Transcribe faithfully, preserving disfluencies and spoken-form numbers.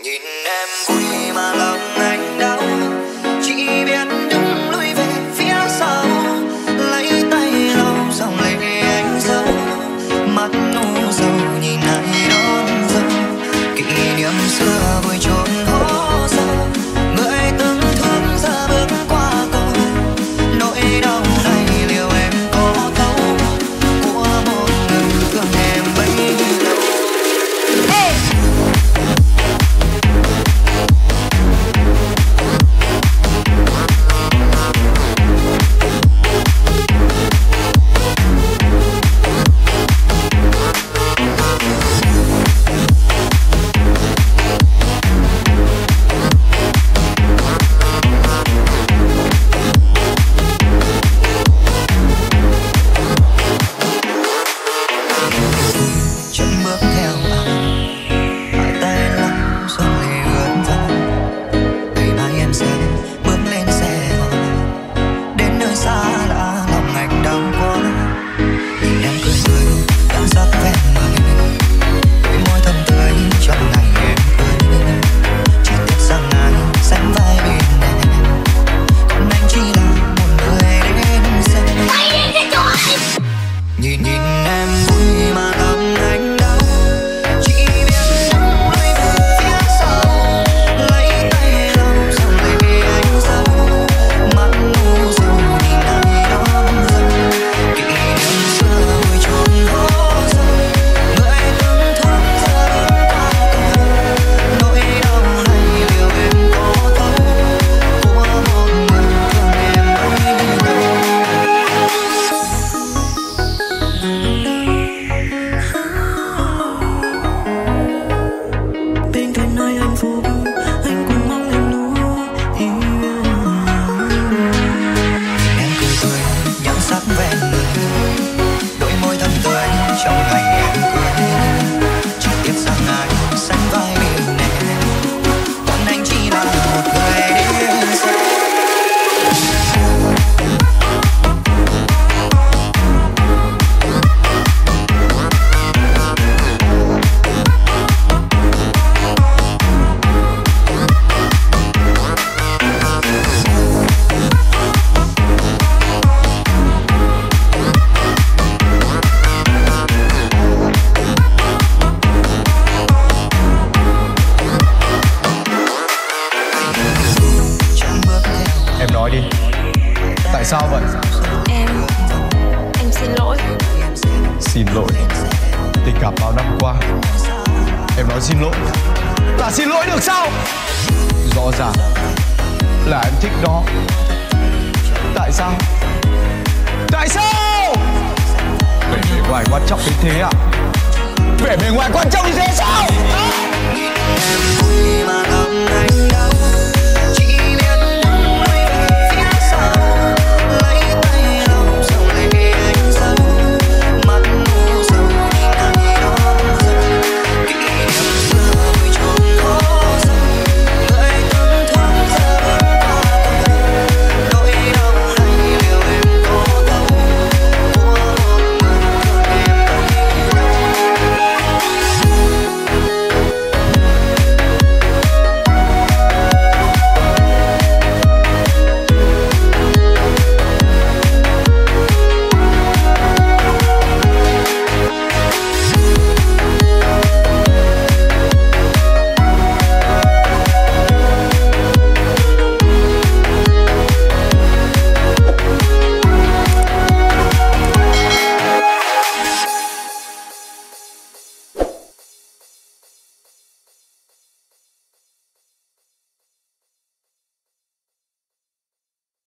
Nhìn em vui mà lòng anh đau, chỉ biết đứng lùi về phía sau, lấy tay lau dòng lệ anh giấu, mắt ngu dầu nhìn ai đón dâu, kỷ niệm xưa vui trốn hố sâu, người từng thương giờ bước qua cầu, nỗi đau này liệu em có thấu của một người thương em bấy lâu. Hey! ngoài quan trọng đến thế à? Vẻ bề ngoài quan trọng như thế sao?